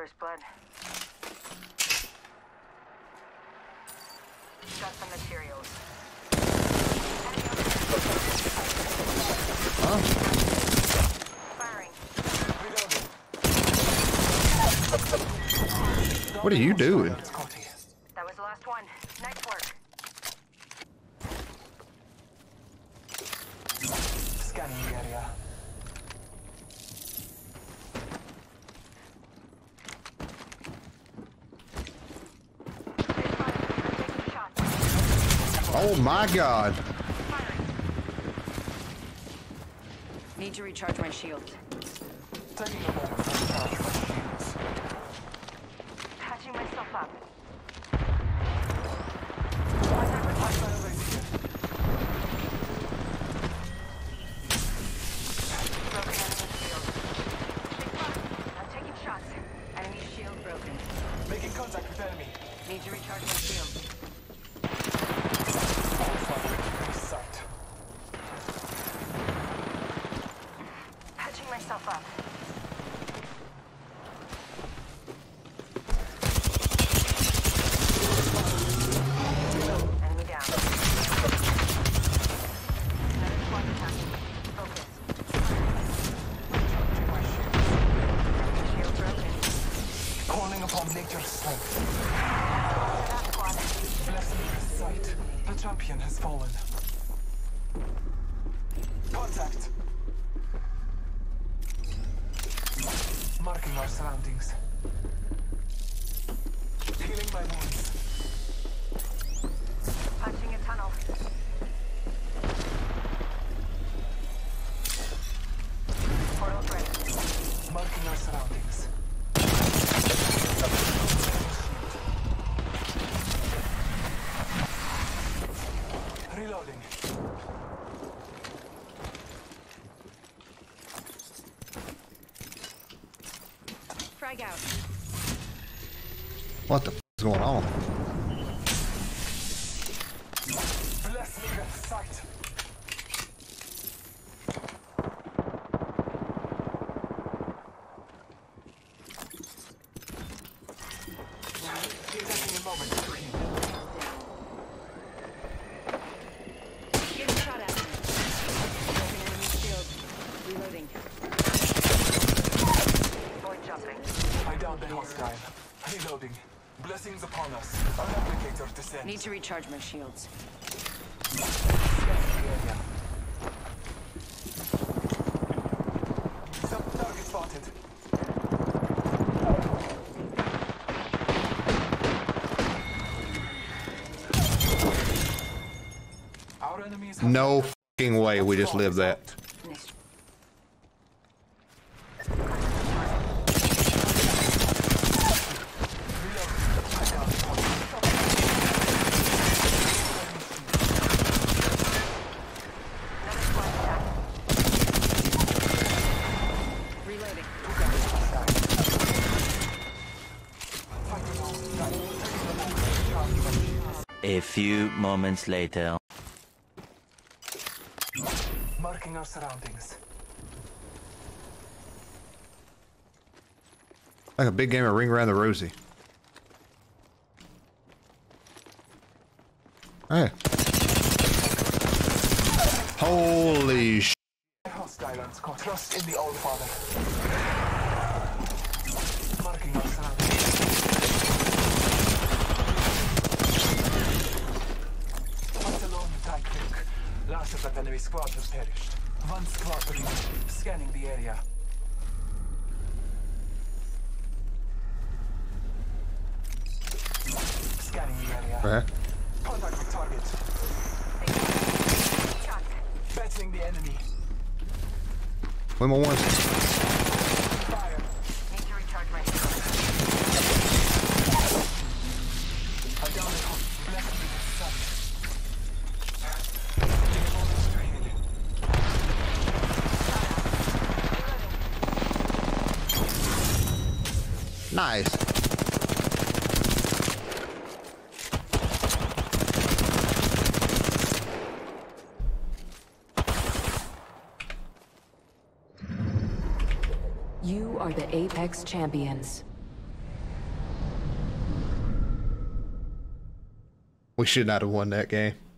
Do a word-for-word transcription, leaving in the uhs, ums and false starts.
First blood. Got some materials. Huh? Firing. What are you doing? That was the last one. Nice work. Scanning the area. Oh my God. Need to recharge my shield. Taking a moment to recharge my shields. Patching myself up. Hostile over here. Broken enemy shield. Big one. I'm taking shots. Enemy shield broken. Making contact with enemy. Need to recharge my shield. Sight. Patching myself up. Enemy down. Another squad attacking. Focus. My shield. Shield broken. Calling upon nature's strength. That squad. Blessing the sight. The champion has fallen. Contact. Marking our surroundings. Healing my wounds. Punching a tunnel. Portal's ready. Marking our surroundings. Reloading. Frag out. What the f is going on? Bless me with sight. Taking a moment to heal. Getting shot at. Broken enemy shield. Reloading. Void jumping. I downed the hostile. Reloading. Blessings upon us. Our replicator descends. Need to recharge my shields. Scanning the area. Some target spotted. Our enemies have No fucking way we just lived that. Nice. Another squad attack. Reloading. A few moments later. Marking our surroundings. Like a big game of Ring Around the Rosie. Hey. Holy sh! Hostile on Scott. Trust in the Old Father. Marking our surroundings. Once alone with Tyke. Last of that enemy squad has perished. One squad remaining. Scanning the area. Scanning the area. Okay. Contact with target. Shot. Battling the enemy. Wait, my ones. Fire. Need to recharge my shield. I down the hook. Bless me with sight. Taking a moment to heal. Nice. You are the Apex Champions. We should not have won that game.